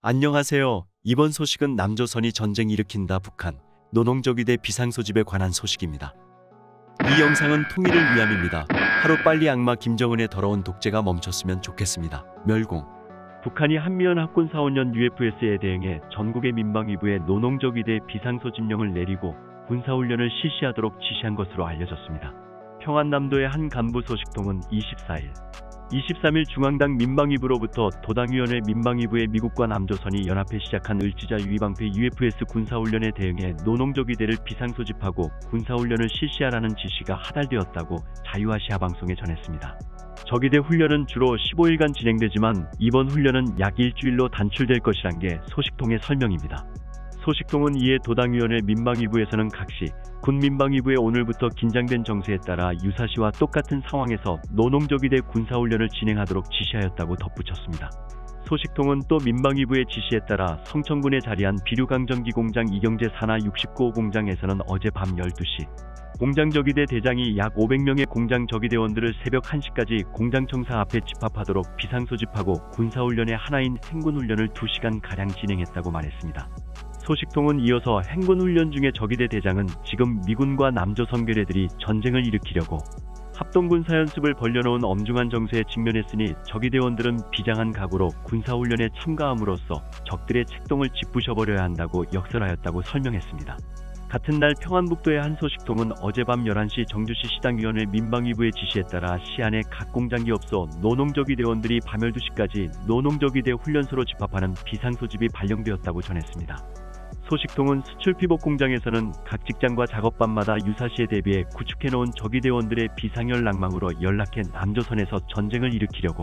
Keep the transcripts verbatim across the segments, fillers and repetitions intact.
안녕하세요. 이번 소식은 남조선이 전쟁 일으킨다 북한, 노농적이대 비상소집에 관한 소식입니다. 이 영상은 통일을 위함입니다. 하루빨리 악마 김정은의 더러운 독재가 멈췄으면 좋겠습니다. 멸공. 북한이 한미연합군사원연 유에프에스에 대응해 전국의 민방위부에 노농적이대 비상소집령을 내리고 군사훈련을 실시하도록 지시한 것으로 알려졌습니다. 평안남도의 한 간부 소식통은 이십사일, 이십삼일 중앙당 민방위부로부터 도당위원회 민방위부의 미국과 남조선이 연합해 시작한 을지자 유이방패 유에프에스 군사훈련에 대응해 노농적이대를 비상소집하고 군사훈련을 실시하라는 지시가 하달되었다고 자유아시아 방송에 전했습니다. 적이대 훈련은 주로 십오일간 진행되지만 이번 훈련은 약 일주일로 단축될 것이란 게 소식통의 설명입니다. 소식통은 이에 도당위원회 민방위부에서는 각시 군 민방위부에 오늘부터 긴장된 정세에 따라 유사시와 똑같은 상황에서 노농적이대 군사훈련을 진행하도록 지시하였다고 덧붙였습니다. 소식통은 또 민방위부의 지시에 따라 성천군에 자리한 비류강정기 공장 이경제 산하 육십구 호 공장에서는 어젯밤 열두시 공장 적이대 대장이 약 오백명의 공장 적이대원들을 새벽 한시까지 공장 청사 앞에 집합하도록 비상소집하고 군사훈련의 하나인 행군훈련을 두시간가량 진행했다고 말했습니다. 소식통은 이어서 행군훈련 중에 적이대 대장은 지금 미군과 남조선 괴뢰들이 전쟁을 일으키려고 합동군사연습을 벌려놓은 엄중한 정세에 직면했으니 적이대원들은 비장한 각오로 군사훈련에 참가함으로써 적들의 책동을 짓부셔버려야 한다고 역설하였다고 설명했습니다. 같은 날 평안북도의 한 소식통은 어젯밤 열한시 정주시 시당위원회 민방위부의 지시에 따라 시안에 각 공장이 없어 노농적이대원들이 밤 열두시까지 노농적이대 훈련소로 집합하는 비상소집이 발령되었다고 전했습니다. 소식통은 수출피복 공장에서는 각 직장과 작업반마다 유사시에 대비해 구축해놓은 적이대원들의 비상열 낭망으로 연락해 남조선에서 전쟁을 일으키려고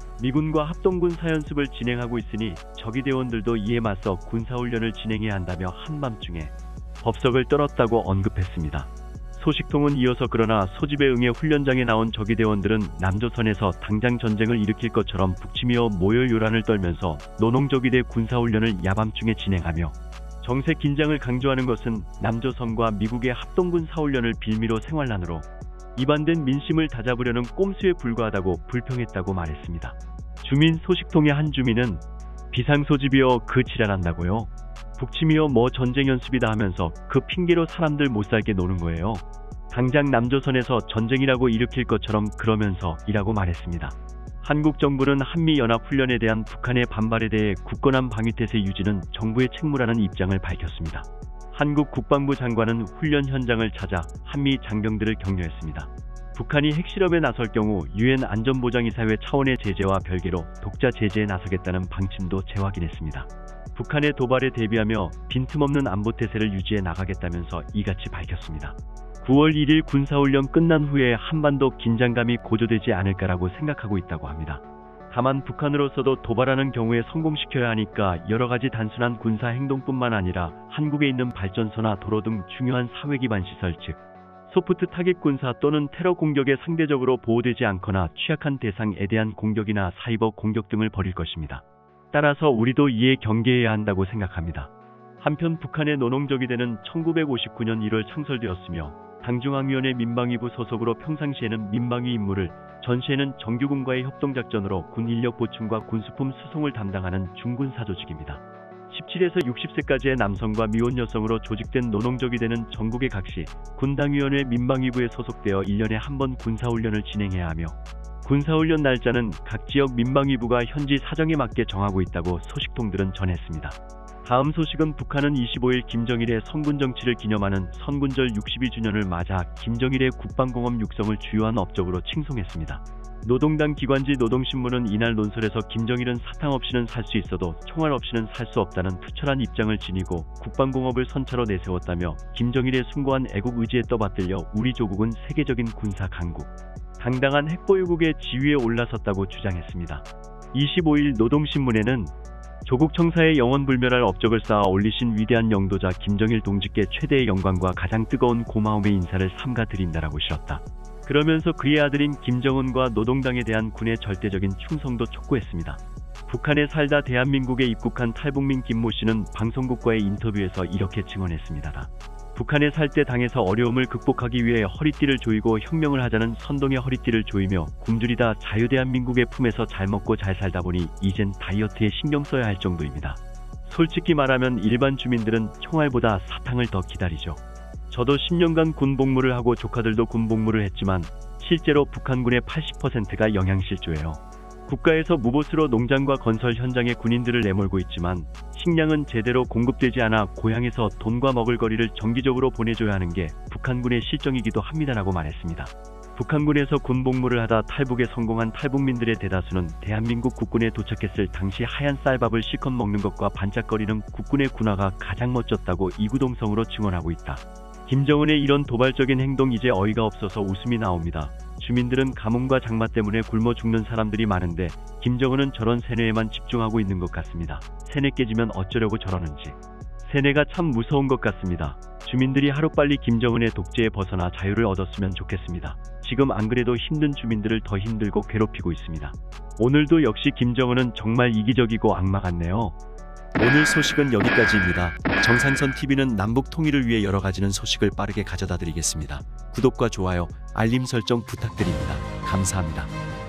미군과 합동군 사연습을 진행하고 있으니 적이대원들도 이에 맞서 군사훈련을 진행해야 한다며 한밤중에 법석을 떨었다고 언급했습니다. 소식통은 이어서 그러나 소집에 응해 훈련장에 나온 적이대원들은 남조선에서 당장 전쟁을 일으킬 것처럼 북치미어 모여 요란을 떨면서 노농적이대 군사훈련을 야밤중에 진행하며 정세 긴장을 강조하는 것은 남조선과 미국의 합동군 사훈련을 빌미로 생활난으로 이반된 민심을 다잡으려는 꼼수에 불과하다고 불평했다고 말했습니다. 주민 소식통의 한 주민은 비상소집이여 그 지랄한다고요? 북침이여 뭐 전쟁 연습이다 하면서 그 핑계로 사람들 못살게 노는 거예요. 당장 남조선에서 전쟁이라고 일으킬 것처럼 그러면서 이라고 말했습니다. 한국 정부는 한미연합훈련에 대한 북한의 반발에 대해 굳건한 방위태세 유지는 정부의 책무라는 입장을 밝혔습니다. 한국 국방부 장관은 훈련 현장을 찾아 한미 장병들을 격려했습니다. 북한이 핵실험에 나설 경우 유엔 안전보장이사회 차원의 제재와 별개로 독자 제재에 나서겠다는 방침도 재확인했습니다. 북한의 도발에 대비하며 빈틈없는 안보태세를 유지해 나가겠다면서 이같이 밝혔습니다. 구월 일일 군사훈련 끝난 후에 한반도 긴장감이 고조되지 않을까라고 생각하고 있다고 합니다. 다만 북한으로서도 도발하는 경우에 성공시켜야 하니까 여러가지 단순한 군사행동뿐만 아니라 한국에 있는 발전소나 도로 등 중요한 사회기반 시설 즉 소프트 타깃 군사 또는 테러 공격에 상대적으로 보호되지 않거나 취약한 대상에 대한 공격이나 사이버 공격 등을 벌일 것입니다. 따라서 우리도 이에 경계해야 한다고 생각합니다. 한편 북한의 노농적이대는 천구백오십구년 일월 창설되었으며 당중앙위원회 민방위부 소속으로 평상시에는 민방위 임무를, 전시에는 정규군과의 협동작전으로 군 인력 보충과 군수품 수송을 담당하는 중군사 조직입니다. 십칠에서 육십세까지의 남성과 미혼 여성으로 조직된 노농적이대는 전국의 각시 군당위원회 민방위부에 소속되어 일년에 한 번 군사훈련을 진행해야 하며 군사훈련 날짜는 각 지역 민방위부가 현지 사정에 맞게 정하고 있다고 소식통들은 전했습니다. 다음 소식은 북한은 이십오일 김정일의 선군정치를 기념하는 선군절 육십이주년을 맞아 김정일의 국방공업 육성을 주요한 업적으로 칭송했습니다. 노동당 기관지 노동신문은 이날 논설에서 김정일은 사탕 없이는 살 수 있어도 총알 없이는 살 수 없다는 투철한 입장을 지니고 국방공업을 선차로 내세웠다며 김정일의 숭고한 애국 의지에 떠받들려 우리 조국은 세계적인 군사 강국, 당당한 핵보유국의 지위에 올라섰다고 주장했습니다. 이십오일 노동신문에는 조국 청사의 영원불멸할 업적을 쌓아 올리신 위대한 영도자 김정일 동지께 최대의 영광과 가장 뜨거운 고마움의 인사를 삼가 드린다라고 실었다. 그러면서 그의 아들인 김정은과 노동당에 대한 군의 절대적인 충성도 촉구했습니다. 북한에 살다 대한민국에 입국한 탈북민 김모 씨는 방송국과의 인터뷰에서 이렇게 증언했습니다. 북한에 살 때 당에서 어려움을 극복하기 위해 허리띠를 조이고 혁명을 하자는 선동의 허리띠를 조이며 굶주리다 자유대한민국의 품에서 잘 먹고 잘 살다 보니 이젠 다이어트에 신경 써야 할 정도입니다. 솔직히 말하면 일반 주민들은 총알보다 사탕을 더 기다리죠. 저도 십 년간 군복무를 하고 조카들도 군복무를 했지만 실제로 북한군의 팔십 퍼센트가 영양실조예요. 국가에서 무보수로 농장과 건설 현장에 군인들을 내몰고 있지만 식량은 제대로 공급되지 않아 고향에서 돈과 먹을거리를 정기적으로 보내줘야 하는 게 북한군의 실정이기도 합니다라고 말했습니다. 북한군에서 군복무를 하다 탈북에 성공한 탈북민들의 대다수는 대한민국 국군에 도착했을 당시 하얀 쌀밥을 실컷 먹는 것과 반짝거리는 국군의 군화가 가장 멋졌다고 이구동성으로 증언하고 있다. 김정은의 이런 도발적인 행동 이제 어이가 없어서 웃음이 나옵니다. 주민들은 가뭄과 장마 때문에 굶어 죽는 사람들이 많은데 김정은은 저런 세뇌에만 집중하고 있는 것 같습니다. 세뇌 깨지면 어쩌려고 저러는지. 세뇌가 참 무서운 것 같습니다. 주민들이 하루빨리 김정은의 독재에 벗어나 자유를 얻었으면 좋겠습니다. 지금 안 그래도 힘든 주민들을 더 힘들고 괴롭히고 있습니다. 오늘도 역시 김정은은 정말 이기적이고 악마 같네요. 오늘 소식은 여기까지입니다. 정상선티비는 남북 통일을 위해 여러 가지는 소식을 빠르게 가져다 드리겠습니다. 구독과 좋아요, 알림 설정 부탁드립니다. 감사합니다.